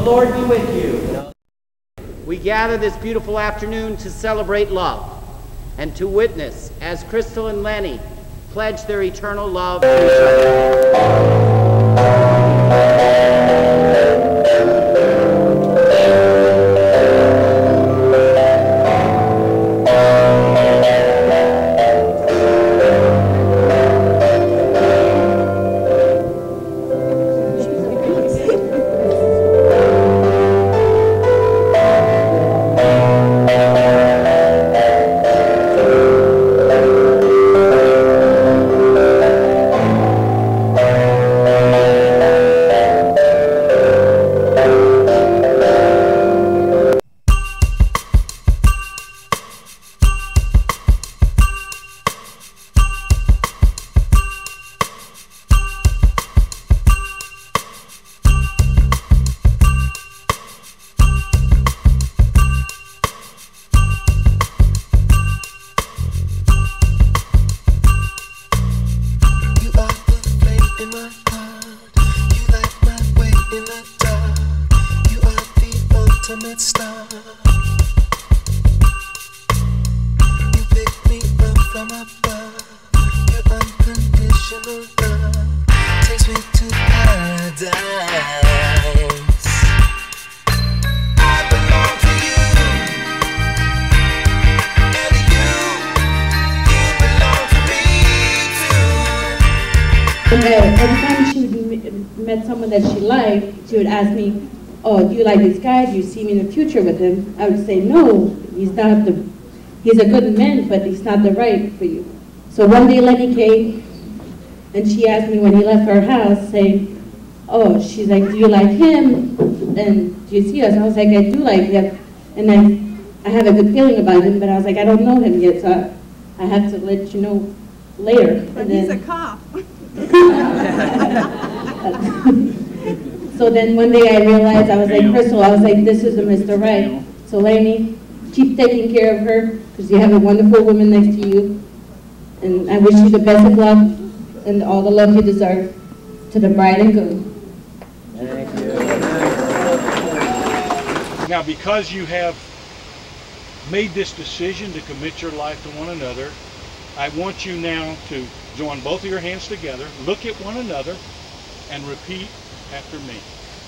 Lord be with you. We gather this beautiful afternoon to celebrate love and to witness as Crystal and Lenny pledge their eternal love to each other. Every time she met someone that she liked, she would ask me, "Oh, do you like this guy? Do you see me in the future with him?" I would say, "No, he's not he's a good man, but he's not the right for you." So one day Lenny came, and she asked me when he left our house, saying, "Oh," she's like, "Do you like him? And do you see us?" I was like, "I do like him, and I have a good feeling about him, but I was like, I don't know him yet, so I have to let you know later." But he's a cop. So then one day I realized, I was like, Crystal, I was like, this is the Mr. Right. So Lainey, keep taking care of her, because you have a wonderful woman next to you. And I wish you the best of luck and all the love you deserve. To the bride and groom. Thank you. Now, because you have made this decision to commit your life to one another, I want you now to join both of your hands together, look at one another, and repeat after me.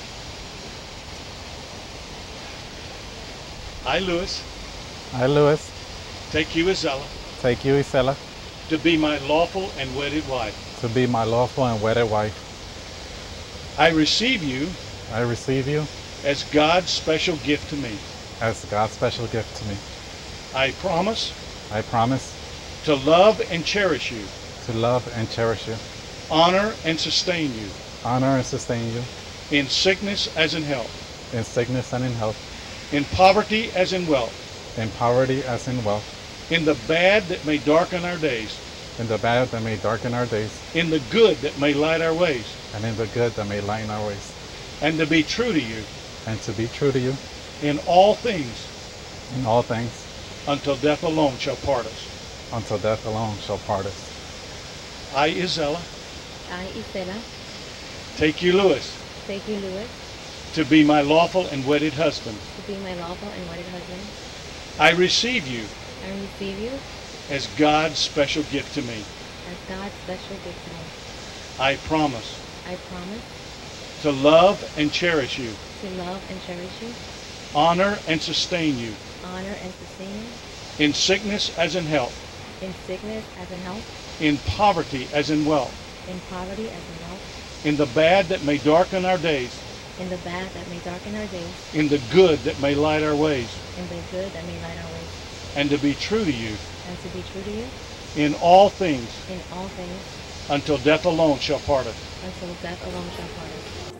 I, Louis. I, Louis. Take you, Isella. Take you, Isella. To be my lawful and wedded wife. To be my lawful and wedded wife. I receive you. I receive you. As God's special gift to me. As God's special gift to me. I promise. I promise. To love and cherish you. To love and cherish you. Honor and sustain you. Honor and sustain you. In sickness as in health. In sickness and in health. In poverty as in wealth. In poverty as in wealth. In the bad that may darken our days. In the bad that may darken our days. In the good that may light our ways. And in the good that may lighten our ways. And to be true to you. And to be true to you. In all things. In all things. Until death alone shall part us. Until death alone shall part us. I, Isella. I, Isella. Take you, Louis. Take you, Louis. To be my lawful and wedded husband. To be my lawful and wedded husband. I receive you. I receive you. As God's special gift to me. As God's special gift to me. I promise. I promise. To love and cherish you. To love and cherish you. Honor and sustain you. Honor and sustain you. In sickness as in health. In sickness as in health. In poverty as in wealth. In poverty as in wealth. In the bad that may darken our days. In the bad that may darken our days. In the good that may light our ways. In the good that may light our ways. And to be true to you. And to be true to you. In all things. In all things. Until death alone shall part us. Until death alone shall part us.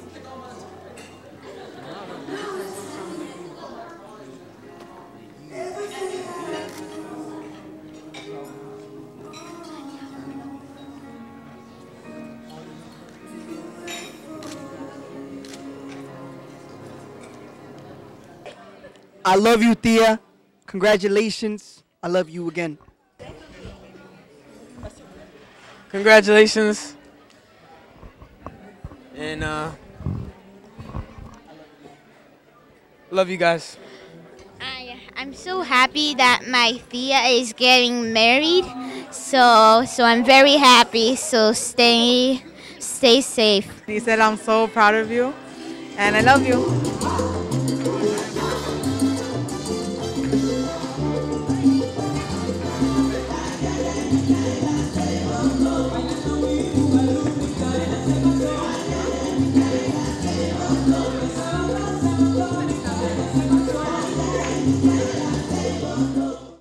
I love you, Thea. Congratulations. I love you again. Congratulations. And Love you guys. I'm so happy that my Thea is getting married. So I'm very happy. So stay safe. He said, I'm so proud of you and I love you.